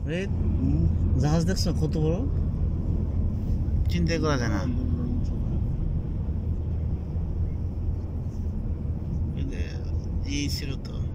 এ জাহাজ দেখছো কত বড়? চিন্তাই করা যায় না। এই ছিল তো।